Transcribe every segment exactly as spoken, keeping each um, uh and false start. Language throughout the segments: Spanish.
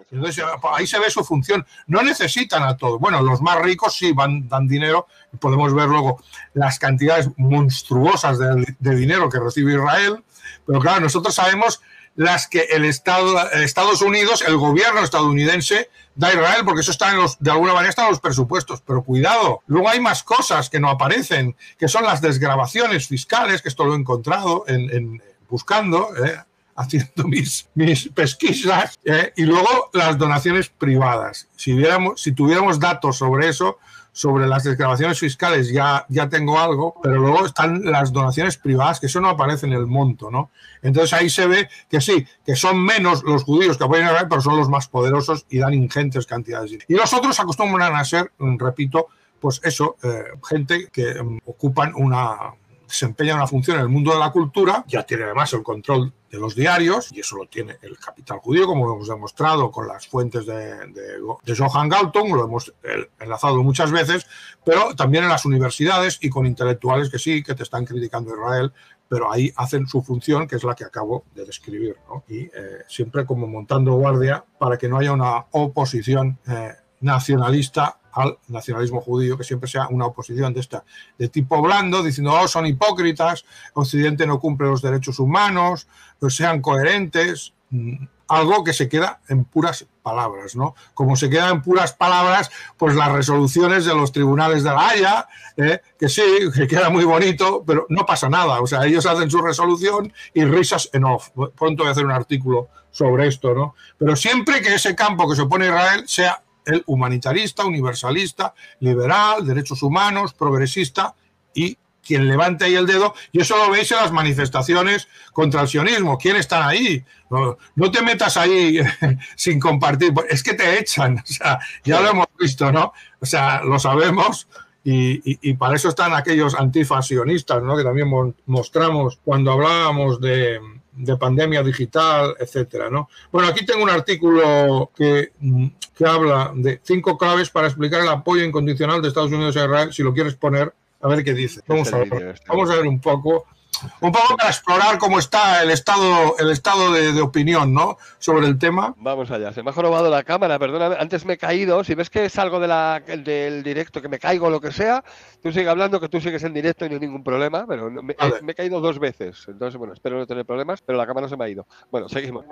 Entonces ahí se ve su función. No necesitan a todos. Bueno, los más ricos sí van, dan dinero. Podemos ver luego las cantidades monstruosas de, de dinero que recibe Israel. Pero claro, nosotros sabemos las que el Estado, Estados Unidos, el gobierno estadounidense da a Israel, porque eso está en los, de alguna manera está en los presupuestos. Pero cuidado, luego hay más cosas que no aparecen, que son las desgravaciones fiscales, que esto lo he encontrado en, en buscando, eh, haciendo mis, mis pesquisas, eh, y luego las donaciones privadas. Si, viéramos, si tuviéramos datos sobre eso, sobre las desgravaciones fiscales ya, ya tengo algo, pero luego están las donaciones privadas, que eso no aparece en el monto, ¿no? Entonces ahí se ve que sí, que son menos los judíos que apoyan a Israel, pero son los más poderosos y dan ingentes cantidades. Y los otros acostumbran a ser, repito, pues eso, eh, gente que um, ocupan una... desempeña una función en el mundo de la cultura, ya tiene además el control de los diarios, y eso lo tiene el capital judío, como hemos demostrado con las fuentes de, de, de Johann Galtung, lo hemos enlazado muchas veces, pero también en las universidades y con intelectuales que sí, que te están criticando a Israel, pero ahí hacen su función, que es la que acabo de describir, ¿no? Y eh, siempre como montando guardia para que no haya una oposición eh, nacionalista al nacionalismo judío, que siempre sea una oposición de esta de tipo blando, diciendo, oh, son hipócritas, Occidente no cumple los derechos humanos, pues sean coherentes, algo que se queda en puras palabras, ¿no? Como se queda en puras palabras, pues las resoluciones de los tribunales de La Haya, eh, que sí, que queda muy bonito, pero no pasa nada, o sea, ellos hacen su resolución y risas en off. Pronto voy a hacer un artículo sobre esto, ¿no? Pero siempre que ese campo que se opone a Israel sea el humanitarista, universalista, liberal, derechos humanos, progresista, y quien levante ahí el dedo, y eso lo veis en las manifestaciones contra el sionismo. ¿Quién están ahí? No, no te metas ahí sin compartir, es que te echan, o sea, ya lo hemos visto, ¿no? O sea, lo sabemos, y, y, y para eso están aquellos antifasionistas, ¿no? Que también mostramos cuando hablábamos de... de pandemia digital, etcétera, ¿no? Bueno, aquí tengo un artículo que, que habla de cinco claves para explicar el apoyo incondicional de Estados Unidos a Israel. Si lo quieres poner, a ver qué dice. Vamos a ver, vamos a ver un poco, un poco para explorar cómo está el estado, el estado de, de opinión, ¿no? Sobre el tema. Vamos allá. Se me ha jorobado la cámara, perdóname. Antes me he caído. Si ves que salgo de la, del directo, que me caigo o lo que sea, tú sigue hablando, que tú sigues en directo y no hay ningún problema. Pero me, vale. me he caído dos veces. Entonces, bueno, espero no tener problemas, pero la cámara se me ha ido. Bueno, seguimos.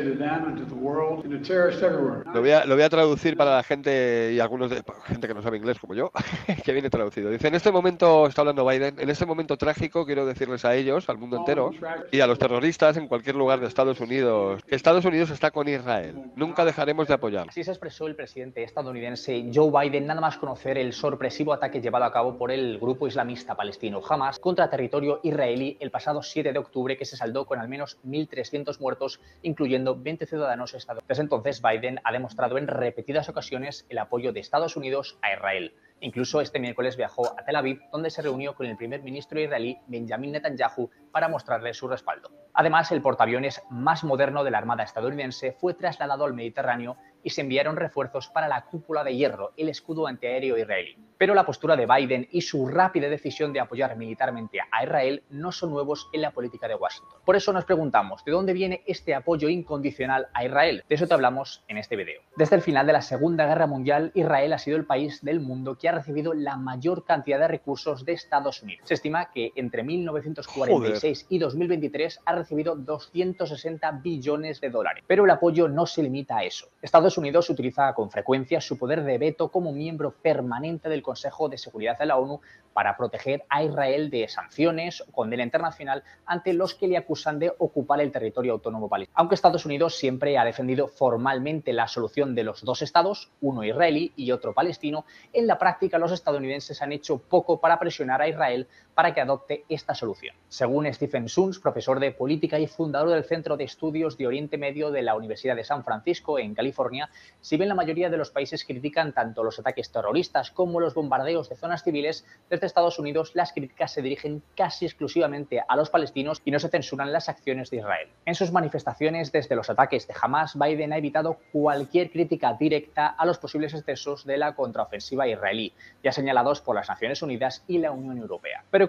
Lo voy a, lo voy a traducir para la gente y algunos de gente que no sabe inglés como yo, que viene traducido. Dice, en este momento, está hablando Biden, en este momento trágico quiero decirles a ellos, al mundo entero, y a los terroristas en cualquier lugar de Estados Unidos, que Estados Unidos está con Israel. Nunca dejaremos de apoyar. Así se expresó el presidente estadounidense Joe Biden nada más conocer el sorpresivo ataque llevado a cabo por el grupo islamista palestino Hamas contra territorio israelí el pasado siete de octubre, que se saldó con al menos mil trescientos muertos, incluyendo veinte ciudadanos estadounidenses. Desde entonces, Biden ha demostrado en repetidas ocasiones el apoyo de Estados Unidos a Israel. Incluso este miércoles viajó a Tel Aviv, donde se reunió con el primer ministro israelí Benjamin Netanyahu para mostrarle su respaldo. Además, el portaaviones más moderno de la Armada estadounidense fue trasladado al Mediterráneo y se enviaron refuerzos para la cúpula de hierro, el escudo antiaéreo israelí. Pero la postura de Biden y su rápida decisión de apoyar militarmente a Israel no son nuevos en la política de Washington. Por eso nos preguntamos, ¿de dónde viene este apoyo incondicional a Israel? De eso te hablamos en este video. Desde el final de la Segunda Guerra Mundial, Israel ha sido el país del mundo que ha recibido la mayor cantidad de recursos de Estados Unidos. Se estima que entre mil novecientos cuarenta y seis Joder. y dos mil veintitrés ha recibido doscientos sesenta billones de dólares. Pero el apoyo no se limita a eso. Estados Unidos utiliza con frecuencia su poder de veto como miembro permanente del Consejo de Seguridad de la ONU para proteger a Israel de sanciones o condena internacional ante los que le acusan de ocupar el territorio autónomo palestino. Aunque Estados Unidos siempre ha defendido formalmente la solución de los dos estados, uno israelí y otro palestino, en la práctica los estadounidenses han hecho poco para presionar a Israel para que adopte esta solución. Según Stephen Sundz, profesor de política y fundador del Centro de Estudios de Oriente Medio de la Universidad de San Francisco, en California, si bien la mayoría de los países critican tanto los ataques terroristas como los bombardeos de zonas civiles, desde Estados Unidos las críticas se dirigen casi exclusivamente a los palestinos y no se censuran las acciones de Israel. En sus manifestaciones desde los ataques de Hamas, Biden ha evitado cualquier crítica directa a los posibles excesos de la contraofensiva israelí, ya señalados por las Naciones Unidas y la Unión Europea. Pero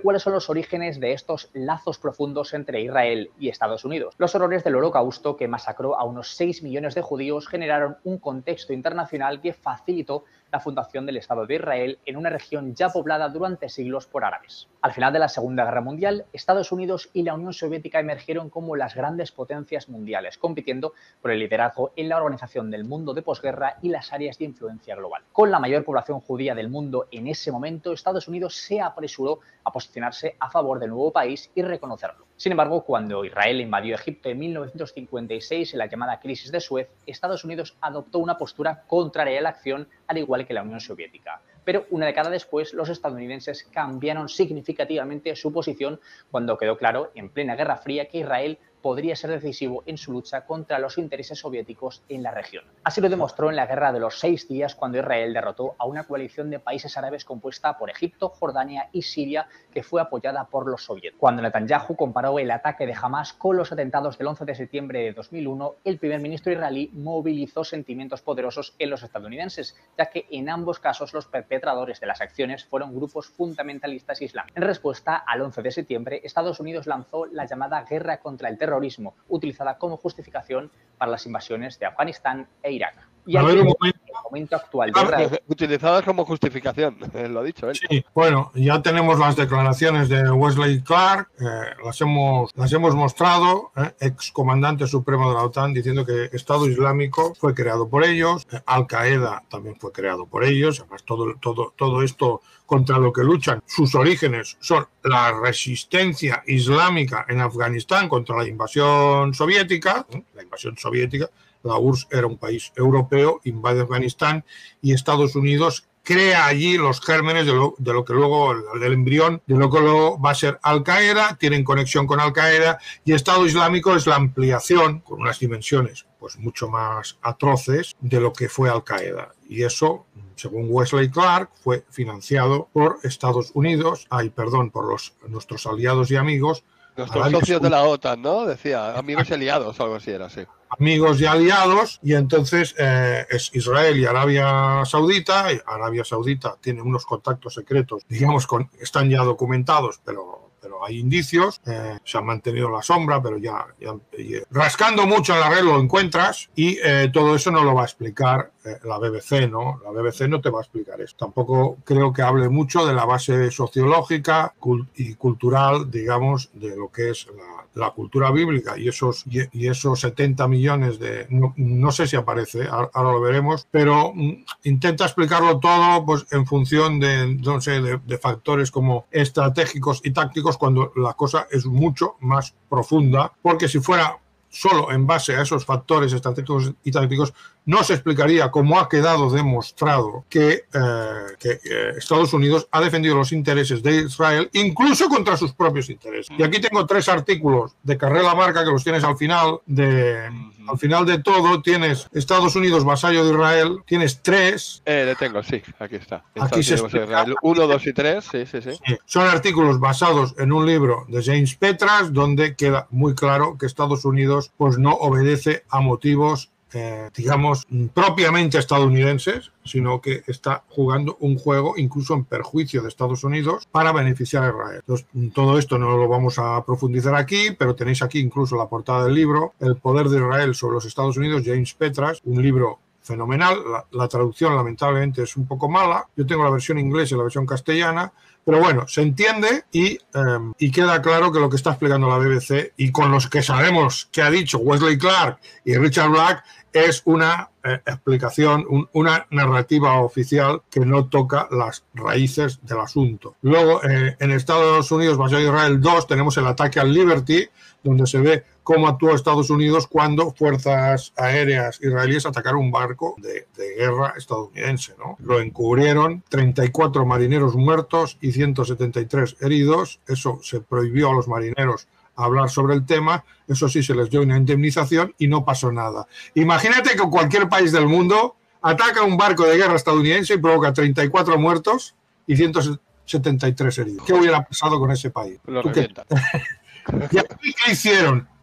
Pero ¿cuáles son los orígenes de estos lazos profundos entre Israel y Estados Unidos? Los horrores del Holocausto, que masacró a unos seis millones de judíos, generaron un contexto internacional que facilitó la fundación del Estado de Israel en una región ya poblada durante siglos por árabes. Al final de la Segunda Guerra Mundial, Estados Unidos y la Unión Soviética emergieron como las grandes potencias mundiales, compitiendo por el liderazgo en la organización del mundo de posguerra y las áreas de influencia global. Con la mayor población judía del mundo en ese momento, Estados Unidos se apresuró a posicionarse a favor del nuevo país y reconocerlo. Sin embargo, cuando Israel invadió Egipto en mil novecientos cincuenta y seis en la llamada crisis de Suez, Estados Unidos adoptó una postura contraria a la acción, al igual que la Unión Soviética. Pero una década después, los estadounidenses cambiaron significativamente su posición cuando quedó claro, en plena Guerra Fría, que Israel podría ser decisivo en su lucha contra los intereses soviéticos en la región. Así lo demostró en la Guerra de los Seis Días, cuando Israel derrotó a una coalición de países árabes compuesta por Egipto, Jordania y Siria, que fue apoyada por los soviéticos. Cuando Netanyahu comparó el ataque de Hamas con los atentados del once de septiembre de dos mil uno, el primer ministro israelí movilizó sentimientos poderosos en los estadounidenses, ya que en ambos casos los perpetradores de las acciones fueron grupos fundamentalistas islámicos. En respuesta al once de septiembre, Estados Unidos lanzó la llamada Guerra contra el Terrorismo, terrorismo, utilizada como justificación para las invasiones de Afganistán e Irak. Y a aquí, ver, un momento. el momento actual de Israel. Utilizadas como justificación, lo ha dicho él. Sí, bueno, ya tenemos las declaraciones de Wesley Clark, eh, las, hemos, las hemos mostrado, eh, ex comandante supremo de la OTAN, diciendo que Estado Islámico fue creado por ellos, eh, Al-Qaeda también fue creado por ellos, además todo, todo, todo esto contra lo que luchan, sus orígenes son la resistencia islámica en Afganistán contra la invasión soviética, ¿eh? la invasión soviética. La U R S S era un país europeo, invade Afganistán y Estados Unidos crea allí los gérmenes de lo, de lo que luego, del embrión, de lo que luego va a ser Al-Qaeda, tienen conexión con Al-Qaeda, y Estado Islámico es la ampliación, con unas dimensiones pues mucho más atroces, de lo que fue Al-Qaeda. Y eso, según Wesley Clark, fue financiado por Estados Unidos, ay, perdón, por los, nuestros aliados y amigos. Nuestros Arabia socios Saudita. De la OTAN, ¿no? Decía, amigos y aliados, algo así era, sí. Amigos y aliados, y entonces eh, es Israel y Arabia Saudita. Y Arabia Saudita tiene unos contactos secretos, digamos, con, están ya documentados, pero, pero hay indicios, eh, se han mantenido en la sombra, pero ya, ya eh, rascando mucho en la red lo encuentras, y eh, todo eso no lo va a explicar eh, la B B C, ¿no? La B B C no te va a explicar eso. Tampoco creo que hable mucho de la base sociológica cult y cultural, digamos, de lo que es la, la cultura bíblica, y esos, y, y esos setenta millones de, no, no sé si aparece, ahora, ahora lo veremos, pero mm, intenta explicarlo todo pues en función de, no sé, de, de factores como estratégicos y tácticos, cuando la cosa es mucho más profunda, porque si fuera solo en base a esos factores estratégicos y tácticos, no se explicaría, como ha quedado demostrado, que, eh, que eh, Estados Unidos ha defendido los intereses de Israel, incluso contra sus propios intereses. Y aquí tengo tres artículos de Carrera Marca, que los tienes al final de, al final de todo. Tienes Estados Unidos, vasallo de Israel, tienes tres. Eh, le tengo, sí, aquí está. Aquí se explica, uno, dos y tres, sí, sí, sí, sí. Son artículos basados en un libro de James Petras, donde queda muy claro que Estados Unidos pues no obedece a motivos Eh, digamos, propiamente estadounidenses, sino que está jugando un juego incluso en perjuicio de Estados Unidos para beneficiar a Israel. Entonces, todo esto no lo vamos a profundizar aquí, pero tenéis aquí incluso la portada del libro, El poder de Israel sobre los Estados Unidos, James Petras, un libro fenomenal. La, la traducción lamentablemente es un poco mala, yo tengo la versión inglesa y la versión castellana, pero bueno, se entiende y, um, y queda claro que lo que está explicando la B B C, y con los que sabemos que ha dicho Wesley Clark y Richard Black, es una eh, explicación, un, una narrativa oficial que no toca las raíces del asunto. Luego, eh, en Estados Unidos, vasallo de Israel dos, tenemos el ataque al Liberty, donde se ve cómo actuó Estados Unidos cuando fuerzas aéreas israelíes atacaron un barco de, de guerra estadounidense, ¿no? Lo encubrieron, treinta y cuatro marineros muertos y ciento setenta y tres heridos. Eso se prohibió a los marineros hablar sobre el tema, eso sí, se les dio una indemnización y no pasó nada. Imagínate que cualquier país del mundo ataca un barco de guerra estadounidense y provoca treinta y cuatro muertos y ciento setenta y tres heridos. ¿Qué hubiera pasado con ese país? Lo ¿Tú qué? ¿Y aquí qué hicieron?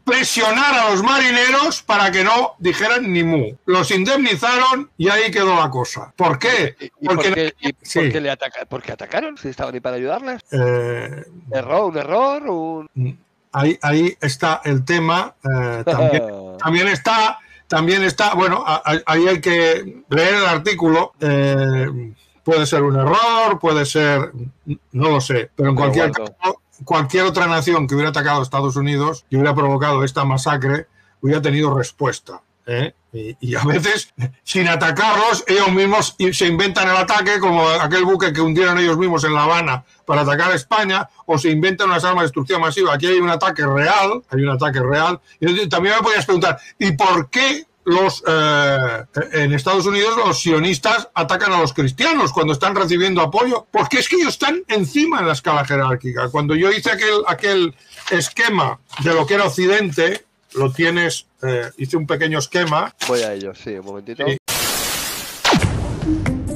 presionar a los marineros para que no dijeran ni mu. Los indemnizaron y ahí quedó la cosa. ¿Por qué? ¿Y, y porque por qué, y sí. por qué le ataca, ¿por qué atacaron? Si estaban ahí para ayudarles. Eh, ¿Error? ¿Un error? Un... Ahí, ahí está el tema. Eh, también, también está, también está, bueno, ahí hay que leer el artículo. Eh, puede ser un error, puede ser, no lo sé, pero en pero cualquier bueno. caso, cualquier otra nación que hubiera atacado a Estados Unidos y hubiera provocado esta masacre hubiera tenido respuesta. ¿eh? Y, y a veces, sin atacarlos, ellos mismos se inventan el ataque, como aquel buque que hundieron ellos mismos en La Habana para atacar a España, o se inventan unas armas de destrucción masiva. Aquí hay un ataque real, hay un ataque real. Y también me podías preguntar, ¿y por qué los eh, en Estados Unidos los sionistas atacan a los cristianos cuando están recibiendo apoyo? Porque es que ellos están encima en la escala jerárquica. Cuando yo hice aquel, aquel esquema de lo que era Occidente, lo tienes, eh, hice un pequeño esquema. Voy a ello, sí, un momentito. Sí.